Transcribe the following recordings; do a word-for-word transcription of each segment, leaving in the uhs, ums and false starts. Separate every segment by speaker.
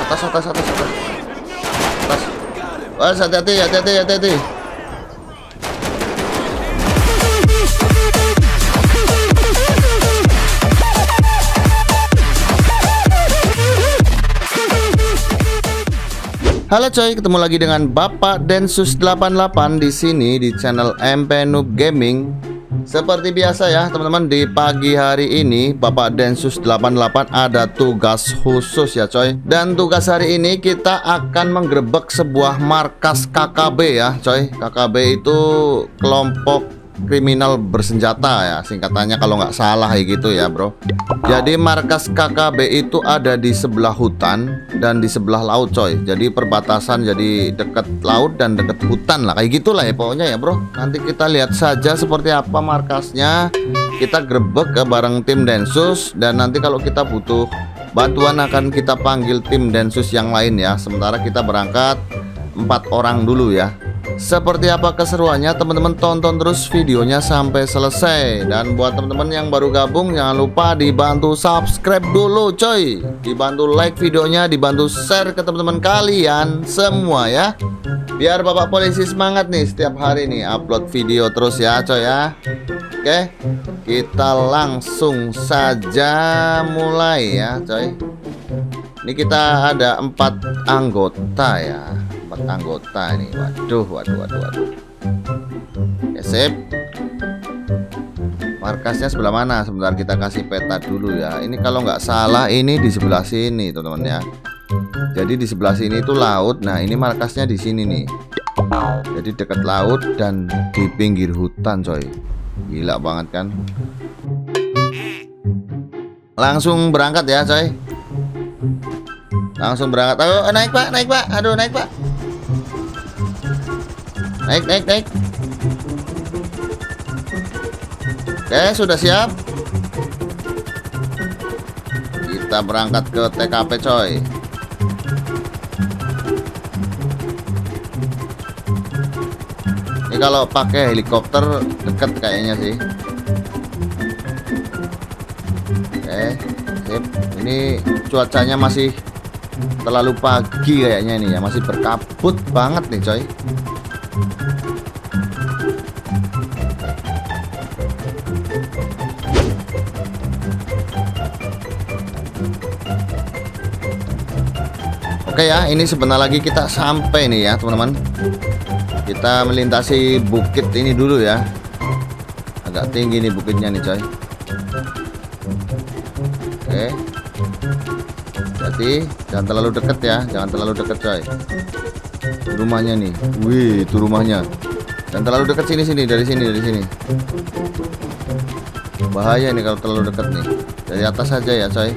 Speaker 1: Atas, atas, atas, atas. Atas. Wah, hati-hati, hati-hati, hati-hati. Halo coy, ketemu lagi dengan Bapak Densus delapan delapan di sini di channel M P Noob Gaming. Seperti biasa ya teman-teman, di pagi hari ini Bapak Densus delapan delapan ada tugas khusus ya coy. Dan tugas hari ini kita akan menggerebek sebuah markas K K B ya coy. K K B itu kelompok kriminal bersenjata ya, singkatannya kalau nggak salah kayak gitu ya bro. Jadi markas K K B itu ada di sebelah hutan dan di sebelah laut coy. Jadi perbatasan, jadi deket laut dan deket hutan lah, kayak gitulah ya pokoknya ya bro. Nanti kita lihat saja seperti apa markasnya. Kita grebek ke bareng tim Densus, dan nanti kalau kita butuh bantuan akan kita panggil tim Densus yang lain ya. Sementara kita berangkat empat orang dulu ya. Seperti apa keseruannya, teman-teman tonton terus videonya sampai selesai. Dan buat teman-teman yang baru gabung, jangan lupa dibantu subscribe dulu coy, dibantu like videonya, dibantu share ke teman-teman kalian semua ya, biar Bapak Polisi semangat nih setiap hari nih upload video terus ya coy ya. Oke, kita langsung saja mulai ya coy. Ini kita ada empat anggota ya, empat anggota ini. Waduh, waduh, waduh, waduh. Oke, sip. Markasnya sebelah mana? Sebentar kita kasih peta dulu ya. Ini kalau nggak salah ini di sebelah sini teman-teman ya. Jadi di sebelah sini itu laut. Nah ini markasnya di sini nih. Jadi dekat laut dan di pinggir hutan coy. Gila banget kan. Langsung berangkat ya coy. Langsung berangkat. Ayo naik pak, naik pak. Aduh naik pak. Naik, naik, naik. Oke, sudah siap. Kita berangkat ke T K P coy. Ini kalau pakai helikopter deket kayaknya sih. Oke, sip. Ini cuacanya masih terlalu pagi kayaknya nih ya, masih berkabut banget nih coy. Oke ya, ini sebentar lagi kita sampai nih ya teman-teman. Kita melintasi bukit ini dulu ya. Agak tinggi nih bukitnya nih coy. Oke, jadi jangan terlalu deket ya, jangan terlalu deket coy. Rumahnya nih, wih itu rumahnya. Jangan terlalu deket, sini sini dari sini dari sini. Bahaya nih kalau terlalu deket nih. Dari atas saja ya coy.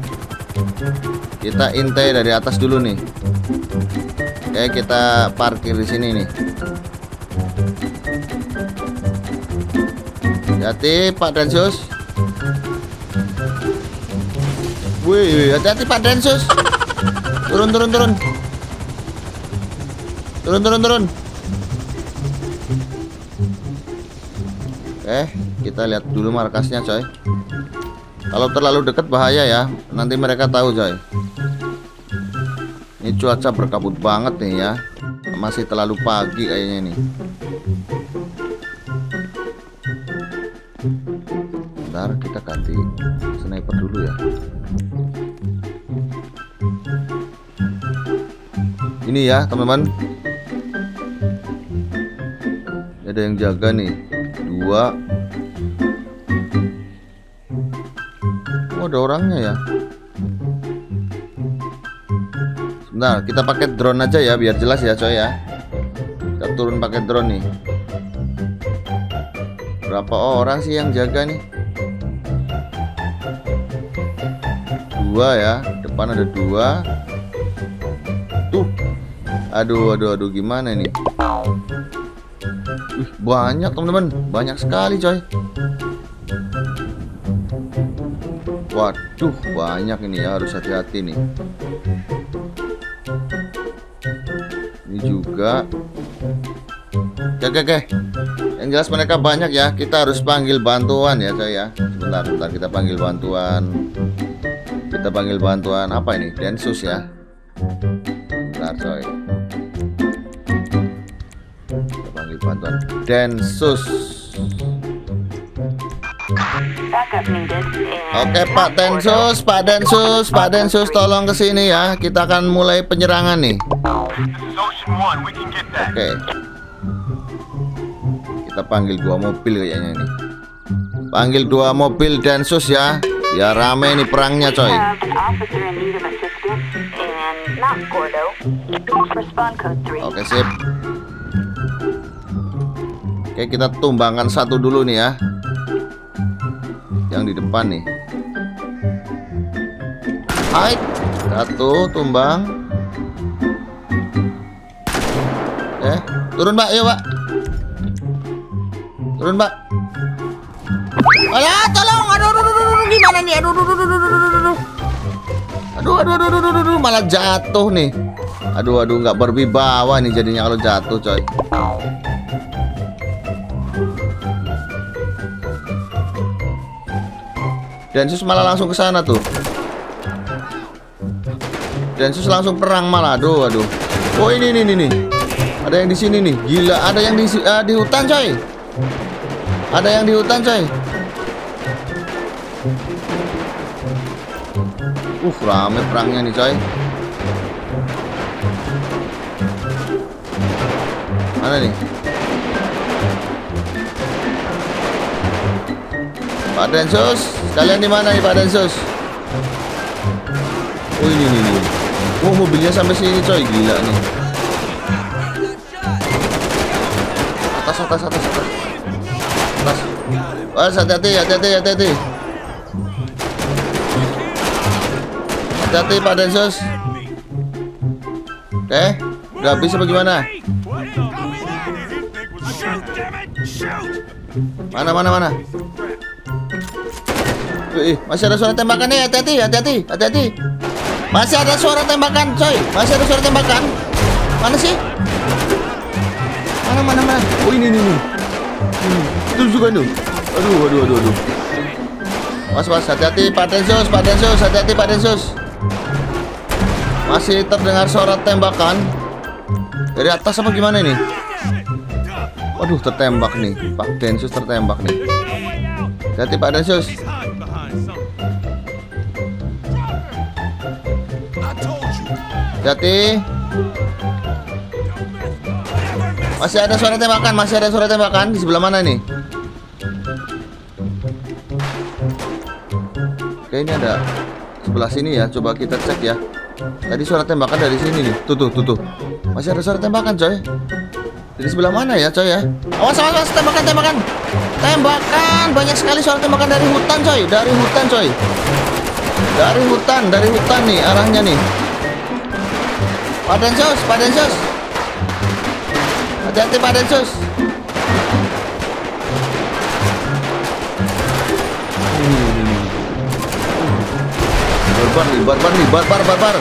Speaker 1: Kita intai dari atas dulu nih. Oke, kita parkir di sini nih. Hati-hati Pak Densus. Wih, hati-hati Pak Densus. Turun, turun, turun. Turun, turun, turun. Oke, kita lihat dulu markasnya coy. Kalau terlalu dekat bahaya ya, nanti mereka tahu coy. Ini cuaca berkabut banget nih ya, masih terlalu pagi kayaknya nih. Bentar, kita ganti sniper dulu ya. Ini ya teman-teman, ada yang jaga nih, dua. Oh, ada orangnya ya. Sebentar, kita pakai drone aja ya biar jelas ya coy ya. Kita turun pakai drone nih. Berapa orang sih yang jaga nih? Dua ya, depan ada dua. Tuh, aduh, aduh, aduh, gimana nih? Wih, banyak teman-teman, banyak sekali coy. Waduh, banyak ini ya, harus hati-hati nih. Ini juga. Oke, oke, oke. Yang jelas mereka banyak ya. Kita harus panggil bantuan ya coy ya. Sebentar, sebentar kita panggil bantuan. Kita panggil bantuan apa ini? Densus ya. Bentar coy. Kita panggil bantuan Densus. Oke Pak Densus, Pak Densus, Pak Densus tolong kesini ya. Kita akan mulai penyerangan nih. Oke. Kita panggil dua mobil kayaknya ini. Panggil dua mobil Densus ya. Ya rame nih perangnya coy. Oke sip. Oke kita tumbangkan satu dulu nih ya. Yang di depan nih. Hai, satu tumbang. Eh, turun Mbak, yuk Mbak. Turun Mbak. Alah, tolong. Aduh, aduh, aduh, aduh, gimana nih? Aduh, aduh, aduh, aduh, aduh, aduh. Aduh, aduh, aduh, aduh, aduh, malah jatuh nih. Aduh, aduh, nggak berwibawa nih jadinya kalau jatuh, coy. Densus malah langsung ke sana tuh. Densus langsung perang malah. Aduh, aduh. Oh ini nih nih nih. Ada yang di sini nih. Gila, ada yang di uh, di hutan coy. Ada yang di hutan coy. Uh, rame perangnya nih coy. Mana nih? Pak Densus, kalian di mana nih Pak Densus? Oh ini nih, nih. Oh mobilnya sampai sini coy, gila nih. Atas atas atas atas. Atas. Wah hati-hati hati-hati hati-hati. Hati-hati Pak Densus. Oke, udah habis apa gimana? Mana mana mana? Wih, masih ada suara tembakan nih, hati-hati, hati-hati, hati-hati. Masih ada suara tembakan, coy. Masih ada suara tembakan. Mana sih? Mana, mana, mana? Oh ini, ini, ini. Itu juga tuh. Aduh, aduh, aduh, aduh. Mas, mas, hati-hati, Pak Densus, Pak Densus, hati-hati, Pak Densus. Masih terdengar suara tembakan. Dari atas apa gimana ini? Waduh, tertembak nih. Pak Densus tertembak nih. Hati-hati, Pak Densus. Hati-hati. Masih ada suara tembakan, masih ada suara tembakan. Di sebelah mana nih? Oke, ini ada sebelah sini ya. Coba kita cek ya. Tadi suara tembakan dari sini nih. Tuh, tuh, tuh, tuh. Masih ada suara tembakan, coy. Dari sebelah mana ya, coy ya? Awas, awas, awas, tembakan, tembakan. Tembakan, banyak sekali suara tembakan dari hutan, coy. Dari hutan, coy. Dari hutan, dari hutan nih arahnya nih. Pak Densus, Pak Densus. Hati-hati Pak Densus. Barbar nih, barbar nih, barbar, barbar.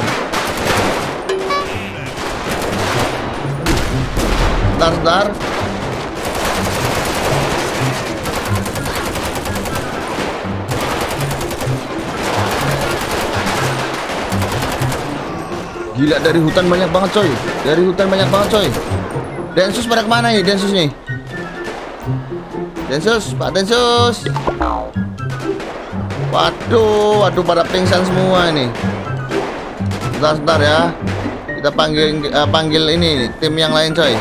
Speaker 1: Bentar, bentar. Gila, dari hutan banyak banget coy. Dari hutan banyak banget coy. Densus pada kemana nih Densus nih? Densus, Pak Densus. Waduh, waduh pada pingsan semua ini. Sebentar, sebentar ya. Kita panggil uh, panggil ini tim yang lain coy.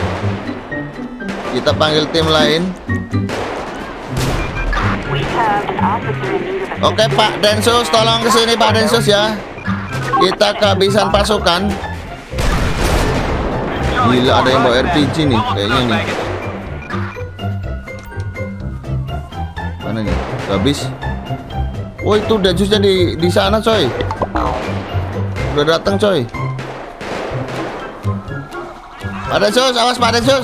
Speaker 1: Kita panggil tim lain. Oke Pak Densus, tolong kesini Pak Densus ya. Kita kehabisan pasukan. Gila, ada yang bawa R P G nih kayaknya nih. Mana nih? Habis. Oh itu Densusnya di di sana coy. Udah datang coy. Pak Densus, awas Pak Densus.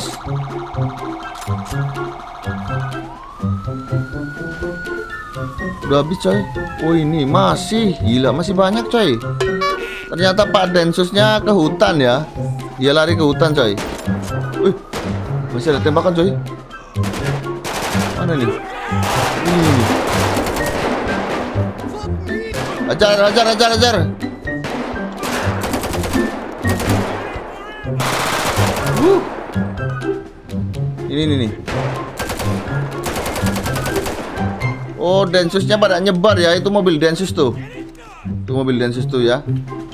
Speaker 1: Udah habis coy. Oh ini masih, gila masih banyak coy. Ternyata Pak Densusnya ke hutan ya. Dia lari ke hutan coy. Wih, masih ada tembakan coy. Mana nih? Hmm. Ajar, ajar, ajar, ajar. Uh. Ini nih nih. Oh, Densusnya pada nyebar ya. Itu mobil Densus tuh. Itu mobil Densus tuh ya.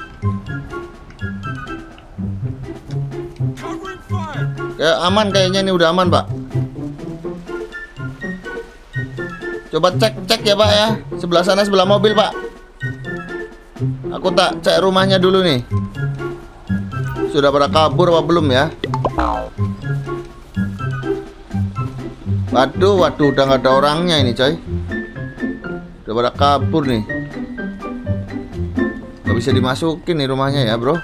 Speaker 1: Ya aman kayaknya, ini udah aman Pak. Coba cek cek ya Pak ya. Sebelah sana sebelah mobil Pak. Aku tak cek rumahnya dulu nih. Sudah pada kabur apa belum ya? Waduh, waduh, udah nggak ada orangnya ini coy. Udah pada kabur nih. Gak bisa dimasukin nih rumahnya ya bro.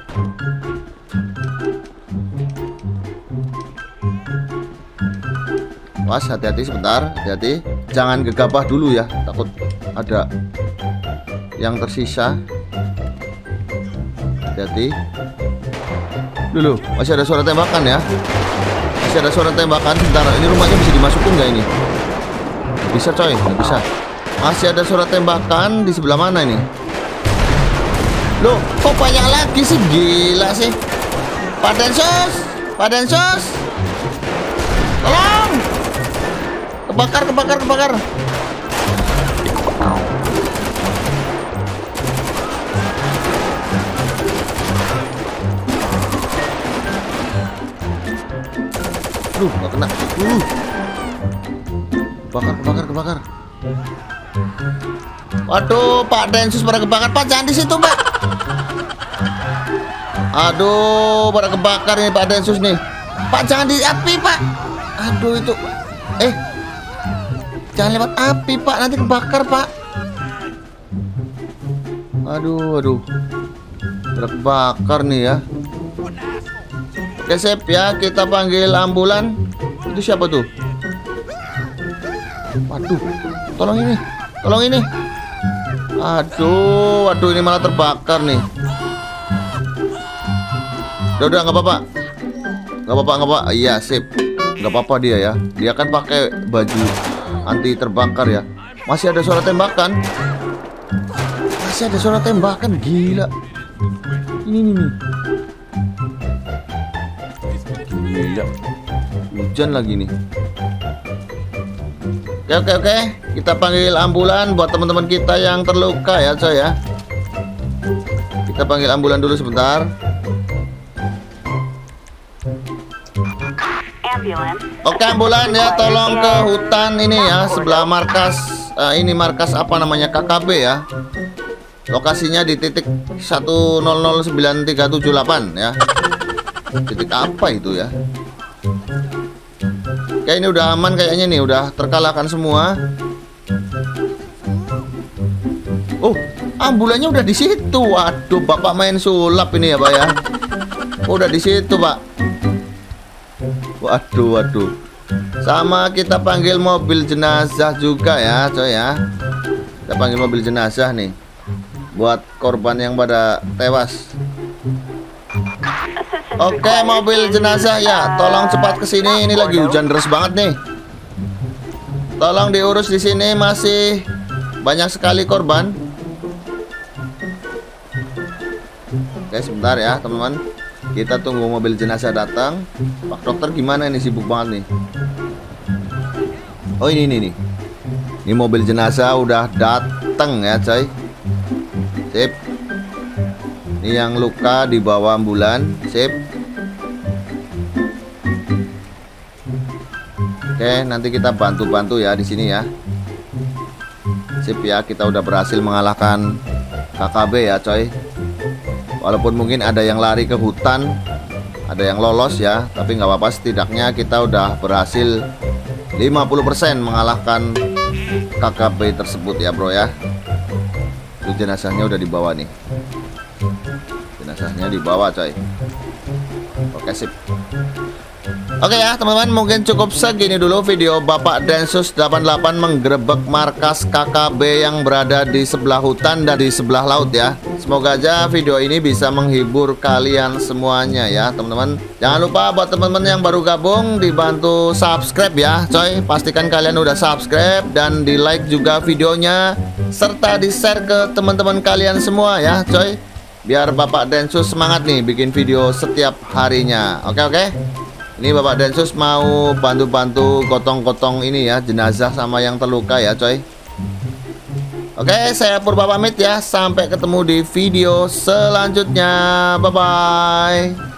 Speaker 1: Was, hati-hati sebentar, hati-hati. Jangan gegabah dulu ya, takut ada yang tersisa. Hati-hati. Dulu, masih ada suara tembakan ya. Masih ada suara tembakan. Sebentar, ini rumahnya bisa dimasukin nggak ini? Bisa coy, nggak bisa. Masih ada suara tembakan di sebelah mana ini? Loh, kok banyak lagi sih? Gila sih. Pak Densus, Pak Densus, tolong! Kebakar, kebakar, kebakar. Duh, nggak kena. Uh. Kebakar, kebakar, kebakar. Waduh, Pak Densus pada kebakar. Pak, jangan di situ, Pak. Aduh, pada kebakar nih Pak Densus nih. Pak, jangan di api, Pak. Aduh, itu. Eh. Jangan lewat api, Pak. Nanti kebakar, Pak. Aduh, aduh. Pada kebakar nih ya. Oke, sip ya. Kita panggil ambulan. Itu siapa tuh? Waduh. Tolong ini. Tolong ini. Aduh, waduh, ini malah terbakar nih. Udah, udah, nggak apa-apa. Nggak apa-apa, nggak apa-apa. Iya, sip. Nggak apa-apa dia ya. Dia kan pakai baju anti terbakar ya. Masih ada suara tembakan. Masih ada suara tembakan, gila. Ini nih, nih. Gila. Hujan lagi nih. Oke, oke, oke. Kita panggil ambulan buat teman-teman kita yang terluka ya, coy ya. Kita panggil ambulan dulu sebentar. Oke, ambulan ya, tolong ke hutan ini ya, sebelah markas. Uh, ini markas apa namanya, K K B ya. Lokasinya di titik satu nol nol sembilan tiga tujuh delapan ya. Titik apa itu ya? Oke, ini udah aman kayaknya nih, udah terkalahkan semua. Oh, ambulannya udah di situ. Waduh, Bapak main sulap ini ya, Pak ya. Oh, udah di situ, Pak. Waduh, waduh. Sama kita panggil mobil jenazah juga ya, coy ya. Kita panggil mobil jenazah nih buat korban yang pada tewas. Oke, mobil jenazah ya, tolong cepat ke sini. Ini lagi hujan deras banget nih. Tolong diurus di sini, masih banyak sekali korban. Oke, sebentar ya, teman-teman. Kita tunggu mobil jenazah datang. Pak dokter gimana ini, sibuk banget nih. Oh, ini nih nih. Ini mobil jenazah udah datang ya, coy. Sip. Ini yang luka dibawa ambulan, sip. Oke, nanti kita bantu-bantu ya di sini ya. Sip ya, kita udah berhasil mengalahkan K K B ya, coy. Walaupun mungkin ada yang lari ke hutan, ada yang lolos ya, tapi nggak apa-apa, setidaknya kita udah berhasil lima puluh persen mengalahkan K K B tersebut ya, bro ya. Itu jenazahnya udah dibawa nih. Jenazahnya dibawa, coy. Oke, sip. Oke ya, teman-teman, mungkin cukup segini dulu video Bapak Densus delapan puluh delapan menggerebek markas K K B yang berada di sebelah hutan dan di sebelah laut ya. Semoga aja video ini bisa menghibur kalian semuanya ya, teman-teman. Jangan lupa buat teman-teman yang baru gabung dibantu subscribe ya, coy. Pastikan kalian udah subscribe dan di like juga videonya, serta di share ke teman-teman kalian semua ya, coy. Biar Bapak Densus semangat nih bikin video setiap harinya. Oke, oke. Ini Bapak Densus mau bantu-bantu gotong-gotong ini ya, jenazah sama yang terluka ya coy. Oke, saya Purba pamit ya. Sampai ketemu di video selanjutnya. Bye-bye.